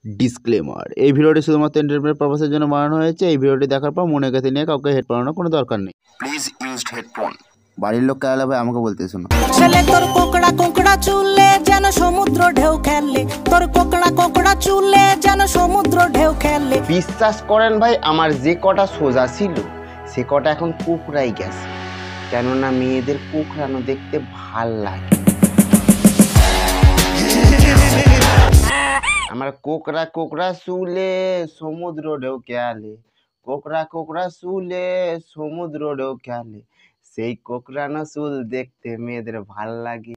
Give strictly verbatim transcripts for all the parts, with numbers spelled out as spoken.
Disclaimer, এই ভিডিওটি শুধুমাত্র এন্টারটেইনমেন্ট পারপাসের জন্য বানানো হয়েছে। এই ভিডিওটি দেখার পর মনে গেছে নিয়ে কাউকে হেড বানানোর কোনো দরকার নেই। Please used headphone. বাড়ির লোক কালা ভাই আমাকে বলতে শোনো। ছেলে তোর কোকড়া কোকড়া চুলে যেন সমুদ্র ঢেউ খেলে, তোর কোকড়া কোকড়া চুলে যেন সমুদ্র ঢেউ খেলে। বিশ্বাস করেন ভাই, আমার যে কটা সোজা ছিল সে কটা এখন কুকড়াই গেছে, কেননা মেয়েদের কুকড়ানো দেখতে ভাল লাগে। আমার কোকড়া কোকড়া চুলে সমুদ্র ঢেউ খেলে, কোকড়া কোকড়া চুলে সমুদ্র ঢেউ খেলে, সেই কোকড়ানো চুল দেখতে মেয়েদের ভাল লাগে।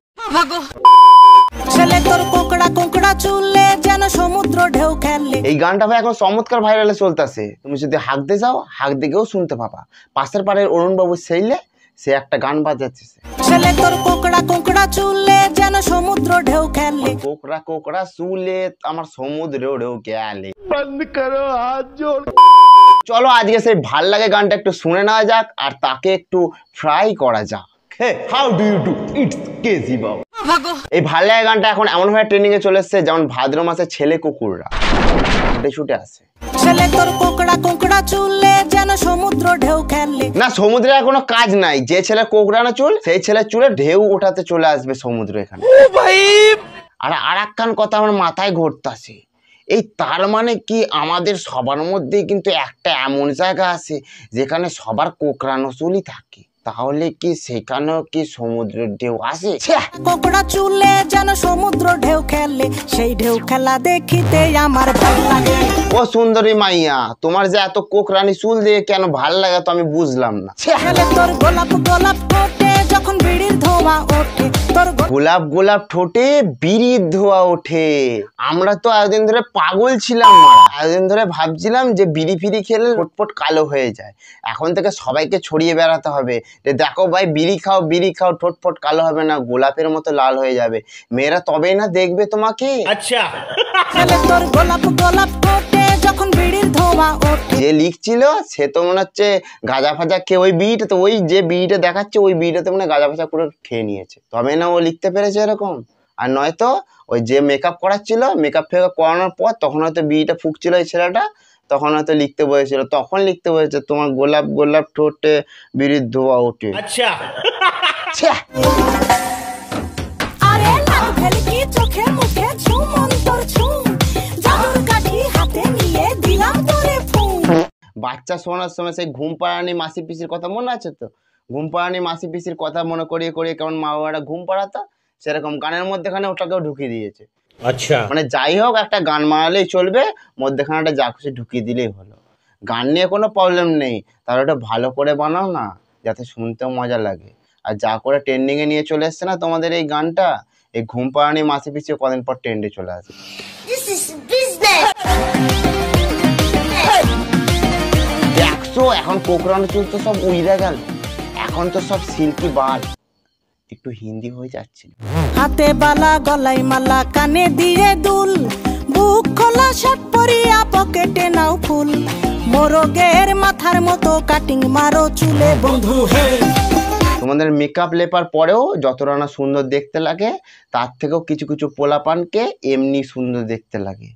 ছেলে তোর কোকড়া কোকড়া চুলে যেন সমুদ্র ঢেউ খেলে। এই গানটা ভাই এখন চমৎকার ভাইরালে চলতেছে। তুমি যদি হাঁকতে যাও হাঁক দিকেও শুনতে পাবা। পাশের পাড়ের অরুণ বাবু সেইলে সে একটা গান বাজাচ্ছে। ছেলে তোর কোকড়া কোকড়া চুলে যেন সমুদ্র ঢেউ খেলে, কোকড়া কোকড়া চুলে আমার সমুদ্র ঢেউ খেলে। বন্ধ করো হাত জোড়। চলো আজকে সেই ভাল লাগে গানটা একটু শুনে নেওয়া যাক আর তাকে একটু ফ্রাই করা যাক। How do you do it's কেজি বাবু। এই ভাল লাগে গানটা এখন এমন ভাবে ট্রেনিং এ চলে এসেছে যেমন ভাদ্র মাসে ছেলে কুকুররা ছুটে ছুটে আসে। ছেলে তোর কোকড়া কোকড়া চুলে যেন সমুদ্র ঢেউ খেলে। না, সমুদ্রে আর কোনো কাজ নাই। যে ছেলে কোকড়ানো চুল সেই ছেলের চুলে ঢেউ ওঠাতে চলে আসবে সমুদ্র এখানে। আর আর একখান কথা আমার মাথায় ঘুরতাছে, এই তার মানে কি আমাদের সবার মধ্যেই কিন্তু একটা এমন জায়গা আছে যেখানে সবার কোকড়ানো চুলই থাকে, তাহলে কি সেখানেও কি সমুদ্রের ঢেউ আসে? কোকড়া চুলে যেন সমুদ্র ঢেউ খেলে, সেই ঢেউ খেলা দেখিতে আমার ভালো লাগে। ও সুন্দরী মাইয়া, তোমার যে এত কোকড়ানি চুল দিয়ে কেন ভাল লাগে তো আমি বুঝলাম না। ছেলে তোর গোলাপ গোলাপ ঠোঁটে যখন বিড়ির ধোঁয়া ওঠে, তোর গোলাপ গোলাপ ঠোঁটে বিড়ির ধোঁয়া ওঠে। আমরা তো এতদিন ধরে পাগল ছিলাম, এতদিন ধরে ভাবছিলাম যে বিড়ি ফিড়ি খেলে ফটফট কালো হয়ে যায়। এখন থেকে সবাইকে ছড়িয়ে বেড়াতে হবে যে দেখো ভাই বিড়ি খাও বিড়ি খাও, ঠোঁটফট কালো হবে না, গোলাপের মতো লাল হয়ে যাবে। মেয়েরা তবেই না দেখবে তোমাকে। আচ্ছা, ছেলে তোর গোলাপ গোলাপ ঠোঁটে যখন বিড়ির ধোঁয়া ওঠে। যে লিখছিল সে তো মনে হচ্ছে গাঁজা ফাজা খেয়ে ওই বিড়িটা তো ওই যে বিড়িটা দেখাচ্ছে ওই বিড়িটাতে মনে গাঁজা ফাজা করে খেয়ে নিয়েছে, তবে না ও লিখতে পেরেছে এরকম। আর নয়তো ওই যে মেকআপ করাচ্ছিল, মেকআপ ফেকআপ করানোর পর তখন হয়তো বিড়িটা ফুঁকছিল এই ছেলেটা, তখন হয়তো লিখতে বলেছিল, তখন লিখতে বলেছে তোমার গোলাপ গোলাপ ঠোঁটে বিড়ির ধোঁয়া ওঠে। আচ্ছা, আরে লাল ভেলকি চোখে মুখে ঝুম অন্তর ঝুম, জাদুর কাঠি হাতে নিয়ে দিলাম তোরে ফুম। বাচ্চা শোনার সময় সেই ঘুম পাড়ানি মাসি পিসির কথা মনে আছে তো? ঘুম পাড়ানি মাসি পিসির কথা মনে করিয়ে করিয়ে কেমন মা বাবারা ঘুম পাড়াতো, সেরকম গানের মধ্যেখানে ওটাকেও ঢুকিয়ে দিয়েছে। আচ্ছা, মানে যাই হোক একটা গান মারালেই চলবে, মধ্যেখানেটা যা খুশি ঢুকিয়ে দিলেই হলো। গান নিয়ে কোনো প্রবলেম নেই, তাহলে ওটা ভালো করে বানাও না, যাতে শুনতেও মজা লাগে। আর যা করে ট্রেন্ডিং এ নিয়ে চলে এসছে না তোমাদের এই গানটা, এই ঘুম পাড়ানি মাসি পিসি কদিন পর ট্রেন্ডে চলে আসে। দেখছো এখন কোকড়ানো চুল তো সব উইরা গেল, এখন তো সব সিল্কি বাল। একটু হিন্দি হয়ে যাচ্ছে। হাতে বালা গলায় মালা কানে দিয়ে দুল, বুক খোলা শার্ট পরিয়া পকেটে নাও ফুল, মোরগের মাথার মতো কাটিং মারো চুলে বন্ধু হে। তোমাদের মেকআপ লেপার পরেও যতটা না সুন্দর দেখতে লাগে, তার থেকেও কিছু কিছু পোলাপানকে এমনি সুন্দর দেখতে লাগে।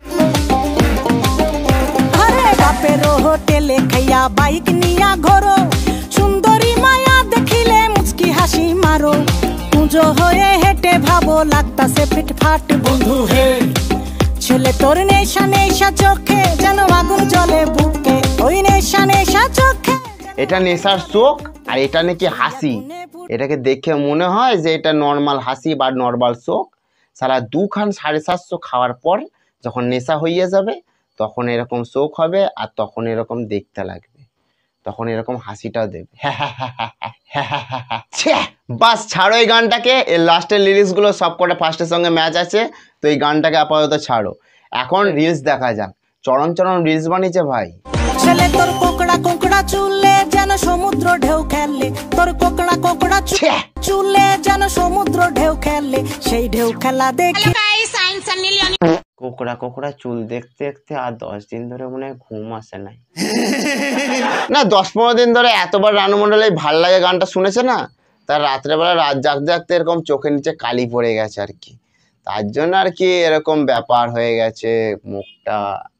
আরে বাপের হোটেলে খাইয়া বাইক নিয়া ঘোরো, সুন্দরী মায়া দেখিলে মুচকি হাসি মারো, পুজো হয়ে হেঁটে ভাবো লাগতাছে ফিটফাট বন্ধু হে। ছেলে তোর নেশা নেশা চোখে যেন আগুন জ্বলে বুকে, ওই নেশা নেশা চোখে। এটা নেশার চোখ আর এটা নাকি হাসি। এটাকে দেখে মনে হয় যে এটা নর্মাল হাসি বা নর্মাল চোখ। সারা দুখান সাড়ে সাতশো খাওয়ার পর যখন নেশা হইয়া যাবে তখন এরকম চোখ হবে আর তখন এরকম দেখতে লাগবে, তখন এরকম হাসিটাও দেবে। বাস ছাড়ো এই গানটাকে, এর লাস্টের লিরিক্স গুলো সব কটা ফার্স্টের সঙ্গে ম্যাচ আছে, তো এই গানটাকে আপাতত ছাড়ো। এখন রিলস দেখা যাক। চরণ চরণ রিলস বানিয়েছে ভাই। ছেলে তোর কোকড়া কোকড়া চুলে যেন সমুদ্র ঢেউ খেলে, তোর কোকড়া কোকড়া চুলে যেন সমুদ্র ঢেউ খেলে, সেই ঢেউ খেলা দেখি। কোকড়া কোকড়া চুল দেখতে দেখতে আর দশ দিন ধরে মনে হয় ঘুম আসে নাই। না, দশ পনেরো দিন ধরে এতবার রানু মন্ডল এই ভাল লাগে গানটা শুনেছে না, তার রাত্রেবেলা রাত জাগতে জাগতে এরকম চোখের নিচে কালি পড়ে গেছে আর কি। তার জন্য আর কি এরকম ব্যাপার হয়ে গেছে মুখটা।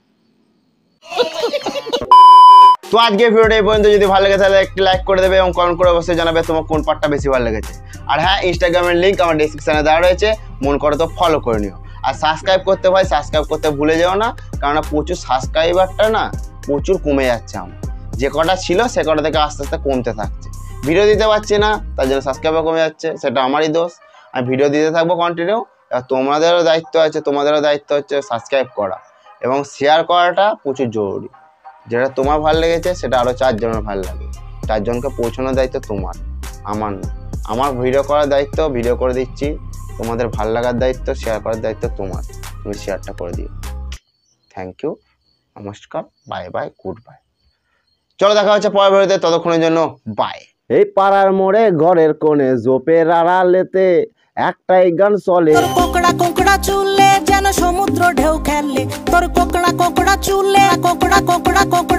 তো আজকে ভিডিওটা এই পর্যন্ত, যদি ভালো লাগে তাহলে একটি লাইক করে দেবে এবং কমেন্ট করে অবশ্যই জানাবে তোমার কোন পার্টটা বেশি ভালো লেগেছে। আর হ্যাঁ, ইনস্টাগ্রামের লিঙ্ক আমার ডেসক্রিপশনে দেওয়া রয়েছে, মন করে তো ফলো করে নিও। আর সাবস্ক্রাইব করতে ভাই সাবস্ক্রাইব করতে ভুলে যেও না, কারণ প্রচুর সাবস্ক্রাইবারটা না প্রচুর কমে যাচ্ছে। আমার যে কটা ছিল সে কটা থেকে আস্তে আস্তে কমতে থাকছে, ভিডিও দিতে পারছি না, তার জন্য সাবস্ক্রাইবার কমে যাচ্ছে, সেটা আমারই দোষ। আমি ভিডিও দিতে থাকবো কন্টিনিউ। এবার তোমাদেরও দায়িত্ব আছে, তোমাদেরও দায়িত্ব হচ্ছে সাবস্ক্রাইব করা এবং শেয়ার করাটা প্রচুর জরুরি। যেটা তোমার ভালো লেগেছে সেটা আরও চারজনের ভালো লাগে, চারজনকে পৌঁছানোর দায়িত্ব তোমার, আমার না। আমার ভিডিও করার দায়িত্ব, ভিডিও করে দিচ্ছি, তোমাদের ভালো লাগার দায়িত্ব, শেয়ার করার দায়িত্ব তোমার, তুমি শেয়ারটা করে দিও। থ্যাংক ইউ, নমস্কার, বাই বাই, গুড বাই। চলো দেখা হচ্ছে পরের ভিডিওতে, ততক্ষণের জন্য বাই। এই পাড়ার মোড়ে ঘরের কোণে জোপের আড়ালেতে একটাই গান চলে। তোর কোকড়া কোকড়া চুলে যেন সমুদ্র ঢেউ খেলে, তোর কোকড়া কোকড়া চুলে কোকড়া কোকড়া কোকড়া